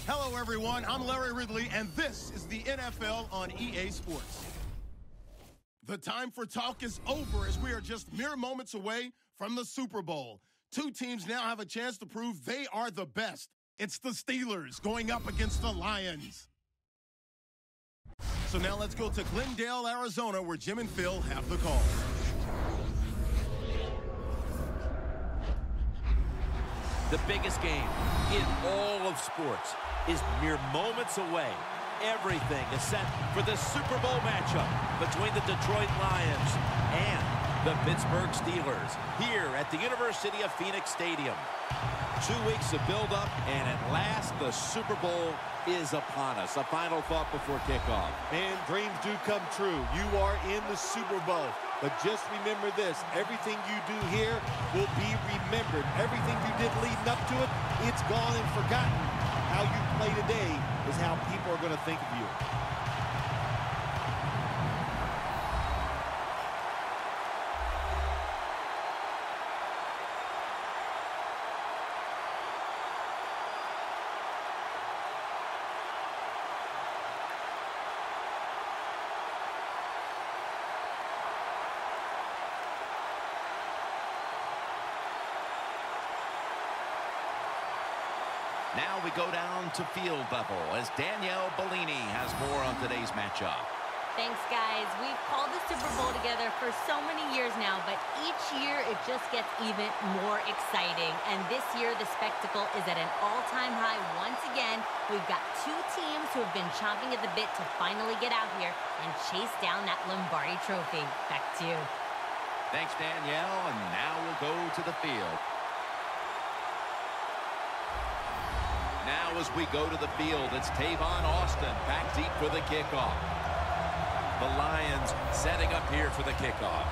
Hello, everyone. I'm Larry Ridley, and this is the NFL on EA Sports. The time for talk is over as we are just mere moments away from the Super Bowl. Two teams now have a chance to prove they are the best. It's the Steelers going up against the Lions. So now let's go to Glendale, Arizona, where Jim and Phil have the call. The biggest game in all of sports is mere moments away. Everything is set for the Super Bowl matchup between the Detroit Lions and the Pittsburgh Steelers here at the University of Phoenix Stadium. 2 weeks of build-up, and at last the Super Bowl is upon us. A final thought before kickoff. Man, dreams do come true. You are in the Super Bowl. But just remember this, everything you do here will be remembered. Everything you did leading up to it, it's gone and forgotten. How you play today is how people are going to think of you. Now we go down to field level as Danielle Bellini has more on today's matchup. Thanks, guys. We've called the Super Bowl together for so many years now, but each year it just gets even more exciting. And this year, the spectacle is at an all-time high once again. We've got two teams who have been chomping at the bit to finally get out here and chase down that Lombardi trophy. Back to you. Thanks, Danielle. And now we'll go to the field. Now as we go to the field, it's Tavon Austin back deep for the kickoff. The Lions setting up here for the kickoff.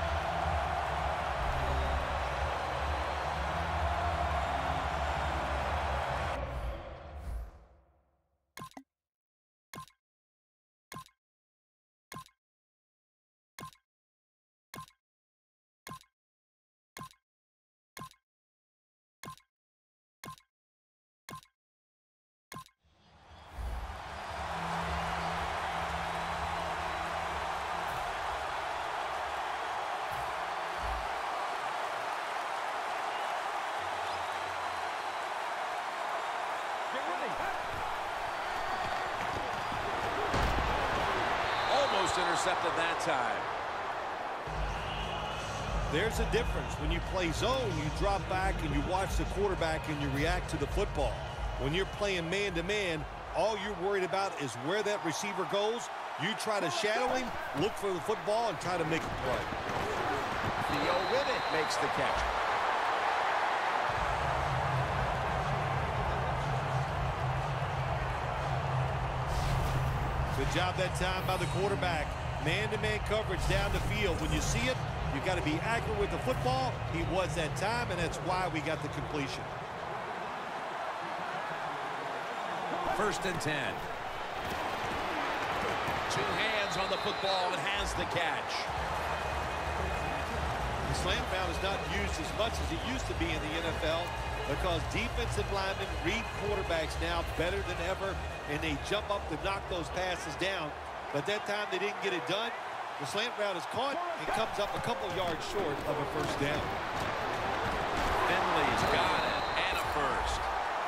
Almost intercepted that time. There's a difference. When you play zone, you drop back and you watch the quarterback and you react to the football. When you're playing man-to-man, all you're worried about is where that receiver goes. You try to shadow him, look for the football, and try to make a play. Theo Riddick makes the catch. Good job that time by the quarterback. Man-to-man coverage down the field. When you see it, you've got to be accurate with the football. He was that time, and that's why we got the completion. 1st and 10. Two hands on the football and has the catch. The slant route is not used as much as it used to be in the NFL because defensive linemen read quarterbacks now better than ever, and they jump up to knock those passes down. But that time they didn't get it done. The slant route is caught and comes up a couple yards short of a first down. Finley's got it, and a first.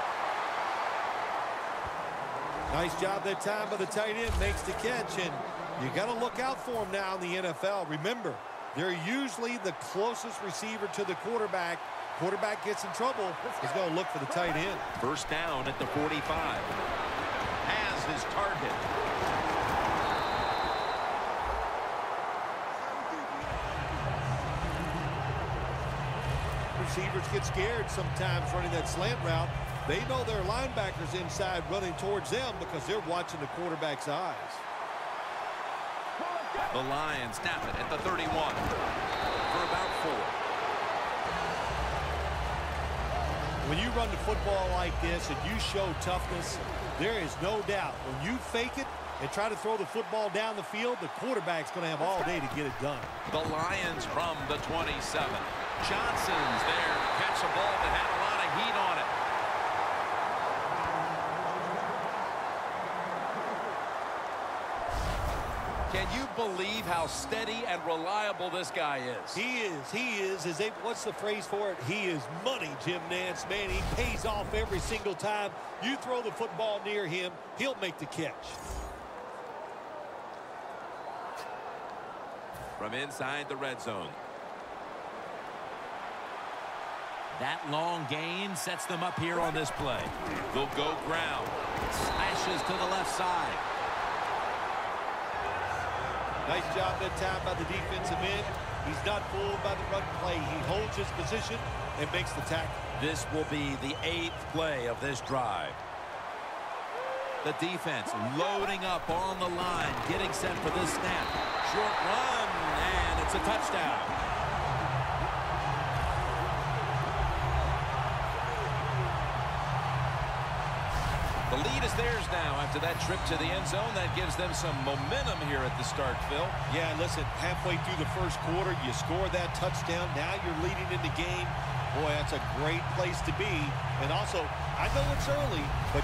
Nice job that time by the tight end, makes the catch, and you got to look out for him now in the NFL. Remember, they're usually the closest receiver to the quarterback. Quarterback gets in trouble, he's going to look for the tight end. First down at the 45. Has his target. Receivers get scared sometimes running that slant route. They know their linebackers inside running towards them because they're watching the quarterback's eyes. The Lions snap it at the 31 for about 4. When you run the football like this and you show toughness, there is no doubt when you fake it and try to throw the football down the field, the quarterback's going to have all day to get it done. The Lions from the 27. Johnson's there to catch a ball that had a lot of heat on it. Can you believe how steady and reliable this guy is? He is. He is. What's the phrase for it? He is money, Jim Nance. Man, he pays off every single time. You throw the football near him, he'll make the catch. From inside the red zone. That long gain sets them up here on this play. They'll go ground. Slashes to the left side. Nice job that time by the defensive end. He's not fooled by the run play. He holds his position and makes the tackle. This will be the 8th play of this drive. The defense loading up on the line, getting set for this snap. Short run, and it's a touchdown. The lead is theirs now after that trip to the end zone. That gives them some momentum here at the start, Phil. Yeah, listen, halfway through the first quarter, you score that touchdown. Now you're leading in the game. Boy, that's a great place to be. And also, I know it's early, but...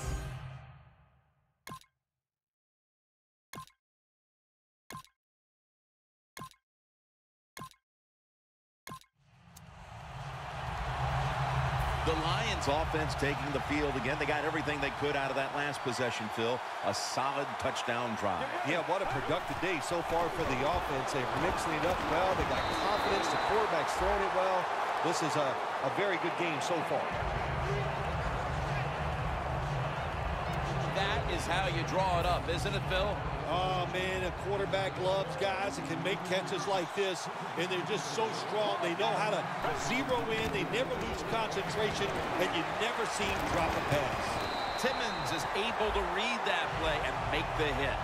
The Lions offense taking the field again. They got everything they could out of that last possession, Phil. A solid touchdown drive. Yeah, what a productive day so far for the offense. They're mixing it up well. They got confidence. The quarterback's throwing it well. This is a very good game so far. That is how you draw it up, isn't it, Phil? Oh, man, a quarterback loves guys that can make catches like this, and they're just so strong. They know how to zero in. They never lose concentration, and you never see them drop a pass. Timmons is able to read that play and make the hit.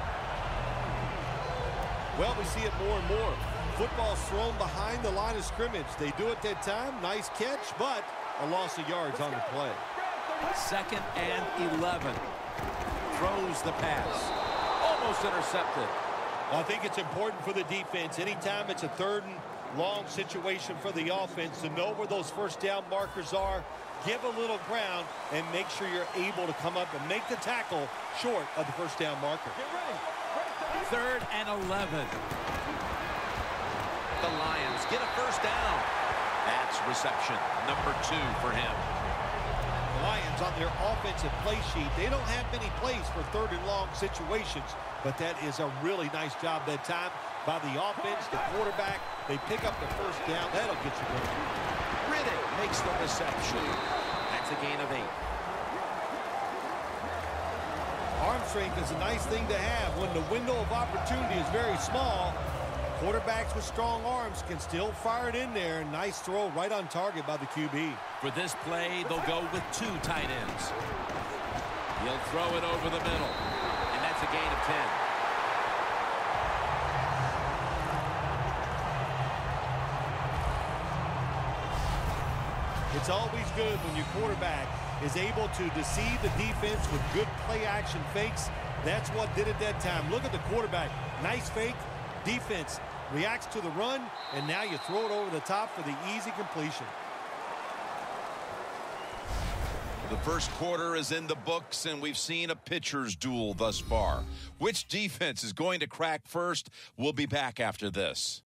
Well, we see it more and more. Football's thrown behind the line of scrimmage. They do it that time. Nice catch, but a loss of yards on the play. 2nd and 11. Throws the pass. Almost intercepted. Well, I think it's important for the defense. Anytime it's a 3rd and long situation for the offense to know where those first down markers are, give a little ground, and make sure you're able to come up and make the tackle short of the first down marker. 3rd and 11. The Lions get a first down. That's reception number 2 for him. The Lions on their offensive play sheet, they don't have many plays for 3rd and long situations, but that is a really nice job that time by the offense, the quarterback. They pick up the first down. That'll get you going. Riddick makes the reception. That's a gain of 8. Arm strength is a nice thing to have when the window of opportunity is very small. Quarterbacks with strong arms can still fire it in there. Nice throw right on target by the QB. For this play, they'll go with 2 tight ends. He'll throw it over the middle, and that's a gain of 10. It's always good when your quarterback is able to deceive the defense with good play-action fakes. That's what did it that time. Look at the quarterback. Nice fake. Defense reacts to the run, and now you throw it over the top for the easy completion. The first quarter is in the books, and we've seen a pitcher's duel thus far. Which defense is going to crack first? We'll be back after this.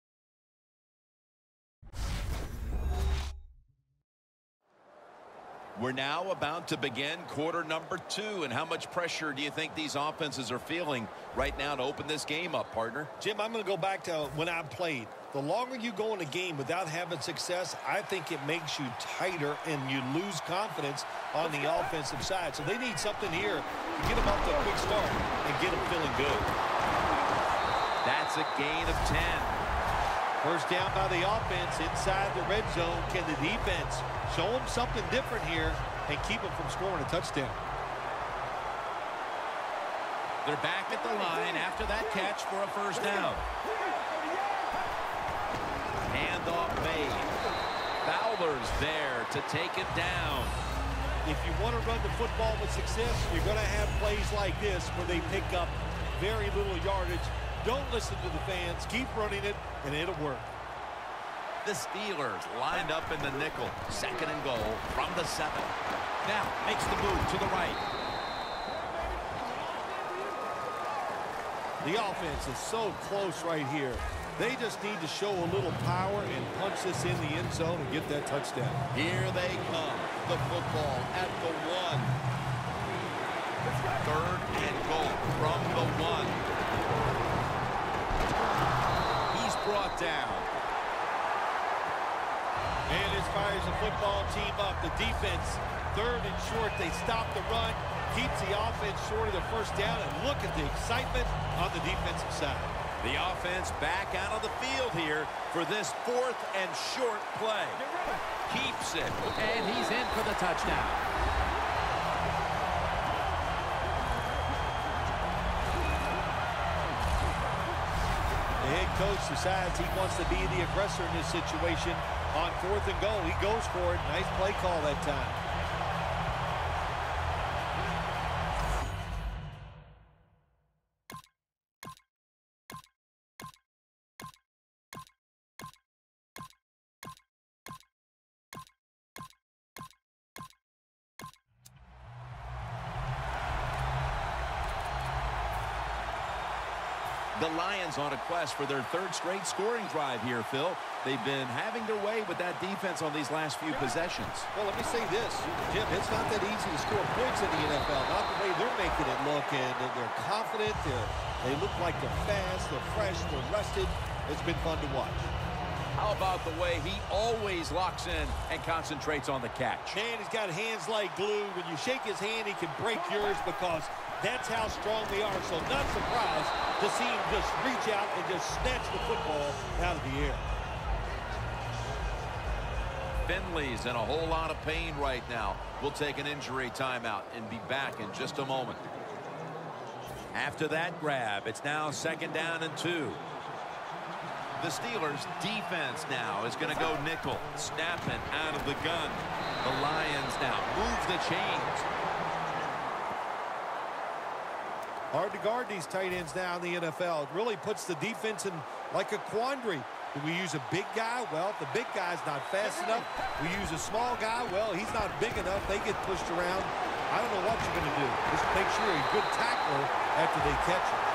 We're now about to begin quarter number 2, and how much pressure do you think these offenses are feeling right now to open this game up, partner? Jim, I'm going to go back to when I played. The longer you go in a game without having success, I think it makes you tighter and you lose confidence on the offensive side. So they need something here to get them off to a quick start and get them feeling good. That's a gain of 10. First down by the offense inside the red zone. Can the defense show them something different here and keep them from scoring a touchdown? They're back at the line after that catch for a first down. Handoff made. Fowler's there to take it down. If you want to run the football with success, you're going to have plays like this where they pick up very little yardage. Don't listen to the fans. Keep running it, and it'll work. The Steelers lined up in the nickel. 2nd and goal from the 7. Now makes the move to the right. The offense is so close right here. They just need to show a little power and punch this in the end zone and get that touchdown. Here they come. The football at the 1. 3rd and goal from the 1. He's brought down. And this fires the football team up. The defense, 3rd and short. They stop the run, keeps the offense short of the first down, and look at the excitement on the defensive side. The offense back out on the field here for this 4th and short play. Keeps it. And he's in for the touchdown. The head coach decides he wants to be the aggressor in this situation. On 4th and goal, he goes for it. Nice play call that time. The Lions on a quest for their 3rd straight scoring drive here, Phil. They've been having their way with that defense on these last few possessions. Well, let me say this, Jim, it's not that easy to score points in the NFL, not the way they're making it look, and they're confident, they look like they're fast, they're fresh, they're rested. It's been fun to watch. How about the way he always locks in and concentrates on the catch? Man, he's got hands like glue. When you shake his hand, he can break yours because that's how strong they are. So not surprised to see him just reach out and just snatch the football out of the air. Finley's in a whole lot of pain right now. We'll take an injury timeout and be back in just a moment. After that grab, it's now 2nd down and 2. The Steelers' defense now is going to go nickel, snapping out of the gun. The Lions now move the chains. Hard to guard these tight ends now in the NFL. It really puts the defense in like a quandary. Do we use a big guy? Well, if the big guy's not fast enough. We use a small guy. Well, he's not big enough. They get pushed around. I don't know what you're going to do. Just make sure you're a good tackler after they catch him.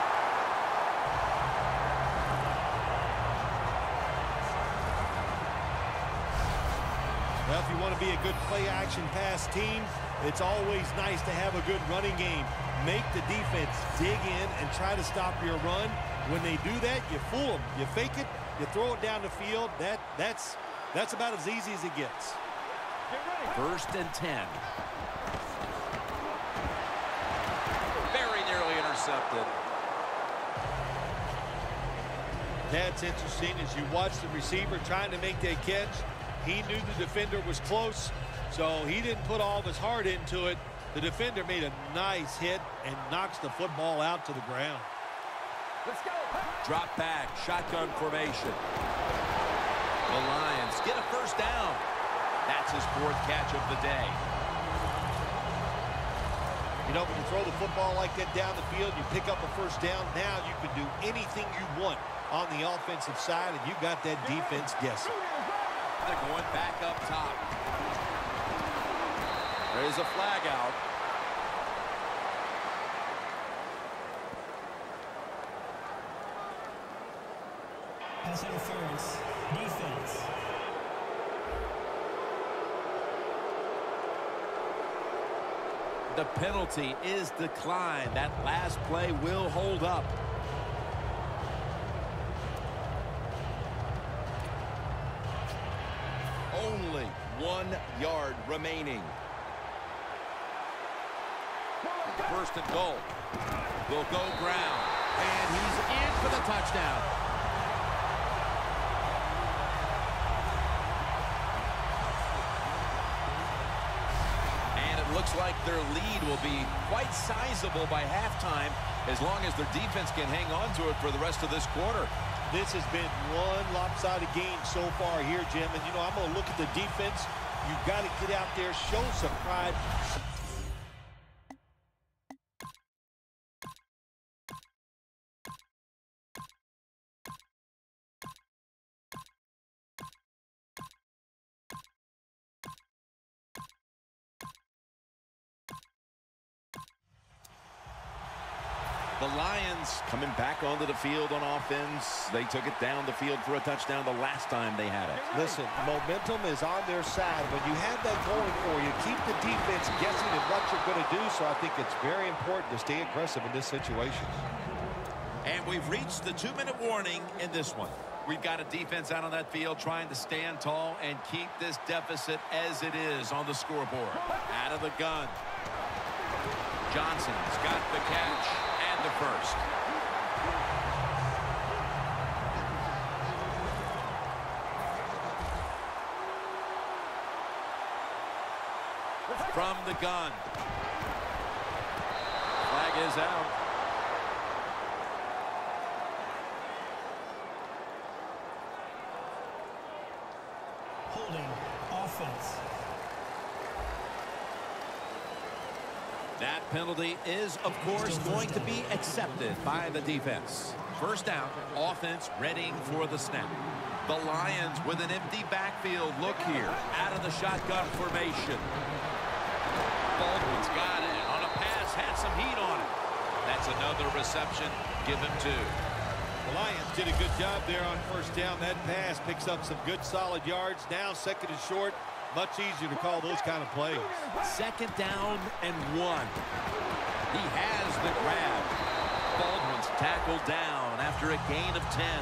Well, if you want to be a good play-action pass team, it's always nice to have a good running game. Make the defense dig in and try to stop your run. When they do that, you fool them. You fake it, you throw it down the field. That's about as easy as it gets. 1st and 10. Very nearly intercepted. That's interesting as you watch the receiver trying to make that catch. He knew the defender was close, so he didn't put all of his heart into it. The defender made a nice hit and knocks the football out to the ground. Let's go. Drop back, shotgun formation. The Lions get a 1st down. That's his 4th catch of the day. You know, when you throw the football like that down the field, you pick up a 1st down. Now you can do anything you want on the offensive side, and you got that defense guessing. They're going back up top. There's a flag out. Pass interference. Defense. The penalty is declined. That last play will hold up. Only 1 yard remaining. 1st and goal. Will go ground. And he's in for the touchdown. And it looks like their lead will be quite sizable by halftime as long as their defense can hang on to it for the rest of this quarter. This has been one lopsided game so far here, Jim. And, you know, I'm going to look at the defense. You've got to get out there, show some pride. The Lions coming back onto the field on offense. They took it down the field for a touchdown the last time they had it. Listen, momentum is on their side. When you have that going for you, keep the defense guessing at what you're going to do. So I think it's very important to stay aggressive in this situation. And we've reached the 2-minute warning in this one. We've got a defense out on that field trying to stand tall and keep this deficit as it is on the scoreboard. Out of the gun. Johnson's got the catch and the first. From the gun. Flag is out. Holding. Offense. That penalty is, of course, going to be accepted by the defense. First down, offense readying for the snap. The Lions with an empty backfield look here. Out of the shotgun formation. Baldwin's got it. On a pass, had some heat on it. That's another reception. Give him 2. The Lions did a good job there on first down. That pass picks up some good solid yards. Now second and short. Much easier to call those kind of plays. Second down and 1. He has the grab. Baldwin's tackled down after a gain of 10.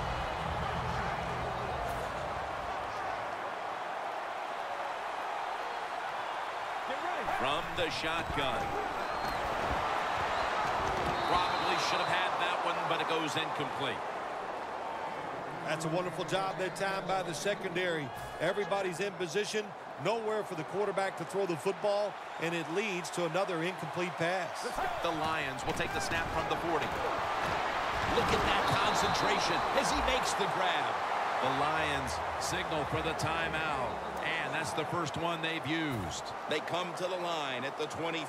From the shotgun. Probably should have had that one, but it goes incomplete. That's a wonderful job that time by the secondary. Everybody's in position. Nowhere for the quarterback to throw the football, and it leads to another incomplete pass. The Lions will take the snap from the 40. Look at that concentration as he makes the grab. The Lions signal for the timeout, and that's the first one they've used. They come to the line at the 24.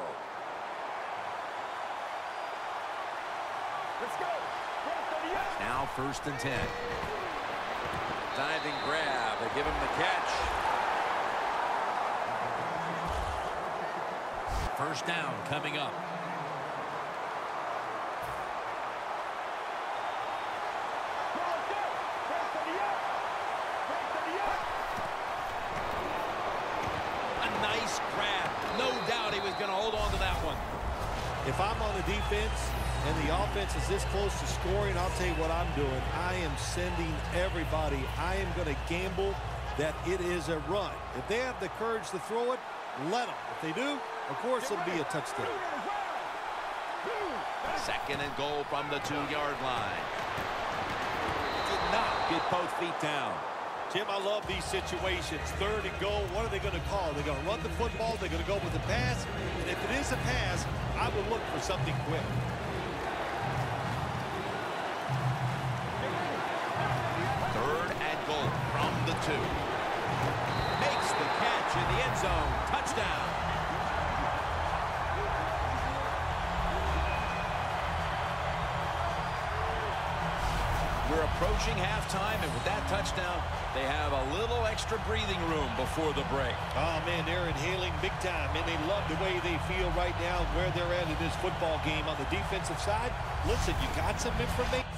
Let's go. Now 1st and 10. Diving grab. They give him the catch. First down coming up. A nice grab. No doubt he was going to hold on to that one. If I'm on the defense and the offense is this close to scoring, I'll tell you what I'm doing. I am sending everybody. I am going to gamble that it is a run. If they have the courage to throw it, let them. If they do, of course it'll be a touchdown. 2nd and goal from the 2-yard line. Did not get both feet down. Tim, I love these situations. 3rd and goal, what are they going to call? They're going to run the football, they're going to go with the pass, and if it is a pass, I would look for something quick. From the 2. Makes the catch in the end zone. Touchdown. We're approaching halftime, and with that touchdown, they have a little extra breathing room before the break. Oh, man, they're inhaling big time, and they love the way they feel right now, where they're at in this football game. On the defensive side, listen, you got some information.